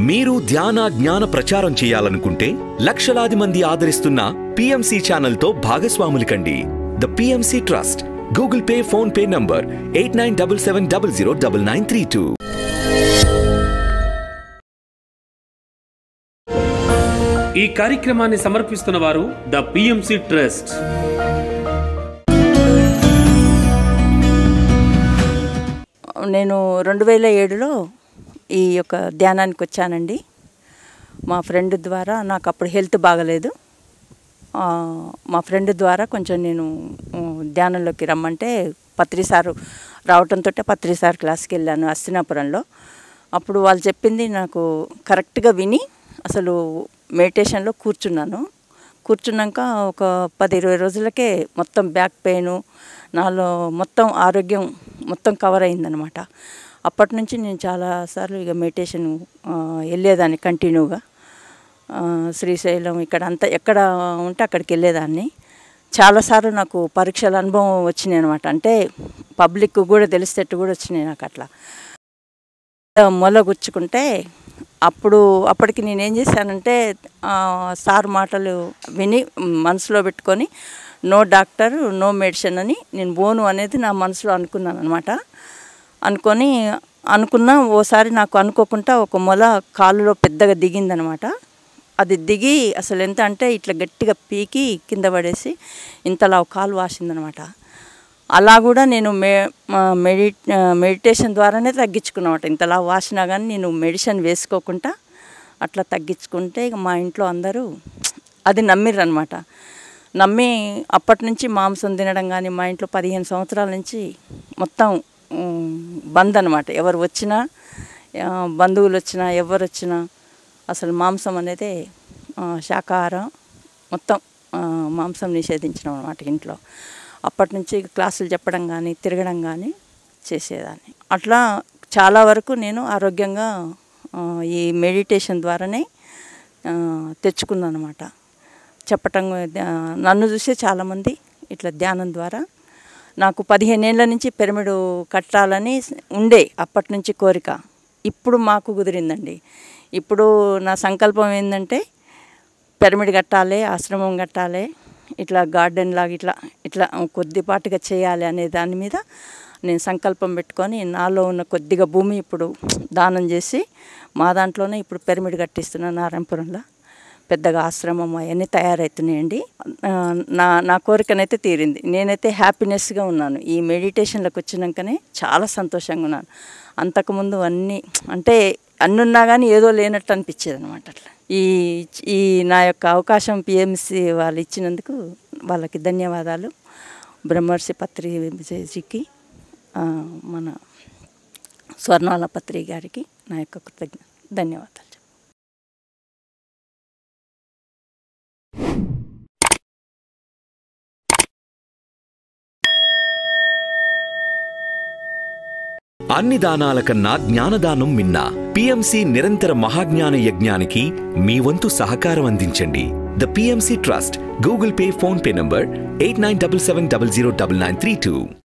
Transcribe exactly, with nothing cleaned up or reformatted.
మీరు ధ్యాన జ్ఞాన ప్రచారం చేయాలనుకుంటే లక్షలాది మంది ఆదరిస్తున్న పిఎంసి ఛానల్ తో భాగస్వాములు కండి. The PMC trust Google pay PhonePe number eight nine seven seven zero zero nine nine three two. ఈ కార్యక్రమాన్ని సమర్పిస్తున్న వారు ద పిఎంసి ట్రస్ట్. నేను రెండు వేల ఏడులో ఈ యొక్క ధ్యానానికి వచ్చానండి. మా ఫ్రెండ్ ద్వారా, నాకు అప్పుడు హెల్త్ బాగలేదు, మా ఫ్రెండ్ ద్వారా కొంచెం నేను ధ్యానంలోకి రమ్మంటే పత్రి సారు రావటంతో పత్రి సార్ క్లాస్కి వెళ్ళాను అస్తినాపురంలో. అప్పుడు వాళ్ళు చెప్పింది నాకు కరెక్ట్గా విని అసలు మెడిటేషన్లో కూర్చున్నాను. కూర్చున్నాక ఒక పది ఇరవై రోజులకే మొత్తం బ్యాక్ పెయిన్, నాలో మొత్తం ఆరోగ్యం మొత్తం కవర్ అయిందనమాట. అప్పటి నుంచి నేను చాలాసార్లు ఇక మెడిటేషన్ వెళ్ళేదాన్ని కంటిన్యూగా. శ్రీశైలం ఇక్కడ అంతా ఎక్కడ ఉంటే అక్కడికి వెళ్ళేదాన్ని. చాలాసార్లు నాకు పరీక్షల అనుభవం వచ్చినాయి అనమాట. అంటే పబ్లిక్ కూడా తెలిసేటట్టు కూడా వచ్చినాయి నాకు. అట్లా మొల గుచ్చుకుంటే అప్పుడు అప్పటికి నేనేం చేశానంటే సార్ మాటలు విని మనసులో పెట్టుకొని నో డాక్టర్ నో మెడిసిన్ అని నేను బోను అనేది నా మనసులో అనుకున్నాను అనమాట. అనుకొని అనుకున్నా ఓసారి నాకు అనుకోకుండా ఒక మొల కాలులో పెద్దగా దిగిందనమాట. అది దిగి అసలు ఎంత అంటే ఇట్లా గట్టిగా పీకి కింద పడేసి ఇంతలా కాలు వాసిందనమాట. అలా కూడా నేను మే మెడి మెడిటేషన్ ద్వారానే తగ్గించుకున్నమాట. ఇంతలా వాసినా కానీ నేను మెడిసిన్ వేసుకోకుండా అట్లా తగ్గించుకుంటే ఇక మా ఇంట్లో అందరూ అది నమ్మిర్రు అనమాట. నమ్మి అప్పటి నుంచి మాంసం తినడం కానీ మా ఇంట్లో పదిహేను సంవత్సరాల నుంచి మొత్తం బంద్ అనమాట. ఎవరు వచ్చినా, బంధువులు వచ్చినా, ఎవరు వచ్చినా అసలు మాంసం అనేది శాకాహారం మొత్తం మాంసం నిషేధించడం అనమాట ఇంట్లో. అప్పటి నుంచి క్లాసులు చెప్పడం కానీ తిరగడం కానీ చేసేదాన్ని. అట్లా చాలా వరకు నేను ఆరోగ్యంగా ఈ మెడిటేషన్ ద్వారానే తెచ్చుకున్నాను అనమాట. చెప్పటం నన్ను చూసే చాలామంది ఇట్లా ధ్యానం ద్వారా నాకు పదిహేను ఏళ్ళ నుంచి పిరమిడ్ కట్టాలని ఉండే అప్పటి నుంచి కోరిక. ఇప్పుడు మాకు కుదిరిందండి. ఇప్పుడు నా సంకల్పం ఏంటంటే పిరమిడ్ కట్టాలి, ఆశ్రమం కట్టాలి, ఇట్లా గార్డెన్ లాగా ఇట్లా ఇట్లా కొద్దిపాటుగా చేయాలి అనే దాని మీద నేను సంకల్పం పెట్టుకొని నాలో ఉన్న కొద్దిగా భూమి ఇప్పుడు దానం చేసి మా దాంట్లోనే ఇప్పుడు పిరమిడ్ కట్టిస్తున్నాను నారాయణపురంలో. పెద్దగా ఆశ్రమం అవన్నీ తయారవుతున్నాయండి. నా నా కోరికనైతే తీరింది. నేనైతే హ్యాపీనెస్గా ఉన్నాను. ఈ మెడిటేషన్లోకి వచ్చినాకనే చాలా సంతోషంగా ఉన్నాను. అంతకుముందు అన్నీ అంటే అన్నున్నా కానీ ఏదో లేనట్టు అనిపించేది అనమాట. అట్లా ఈ ఈ నా యొక్క అవకాశం పిఎంసి వాళ్ళు ఇచ్చినందుకు వాళ్ళకి ధన్యవాదాలు. బ్రహ్మర్షి పత్రిజీకి, మన స్వర్ణాల పత్రి గారికి నా యొక్క కృతజ్ఞ ధన్యవాదాలు. అన్ని దానాల కన్నా జ్ఞానదానం మిన్న. పిఎంసి నిరంతర మహాజ్ఞాన యజ్ఞానికి మీ వంతు సహకారం అందించండి. The PMC trust Google pay PhonePe number eight nine seven seven zero zero nine nine three two.